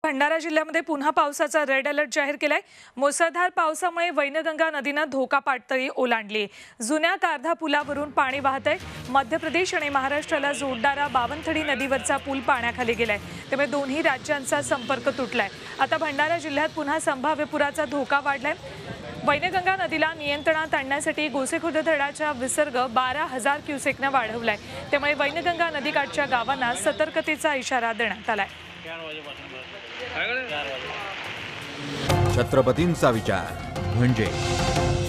भंडारा जिल्ह्यामध्ये पुन्हा पावसाचा रेड अलर्ट जाहीर केलाय। मुसळधार पावसामुळे वैनगंगा नदीनं धोका पातळी ओलांडली। जुन्या कारधा पुलावरून पाणी वाहतंय। मध्य प्रदेश आणि महाराष्ट्राला जोडणारा बावनथडी नदीवरचा पूल पाण्याखाली गेलाय, त्यामुळे दोन्ही राज्यांचा संपर्क तुटलाय। आता भंडारा जिल्ह्यात पुन्हा संभाव्य पुराचा धोका वाढलाय। वैनगंगा नदीला नियंत्रणात आणण्यासाठी गोसेखुर्द धरणाचा विसर्ग 12,000 क्युसेकने वाढवलाय, त्यामुळे वैनगंगा नदीकाठच्या गावांना सतर्कतेचा इशारा देण्यात आलाय। छत्रपतींचा विचार म्हणजे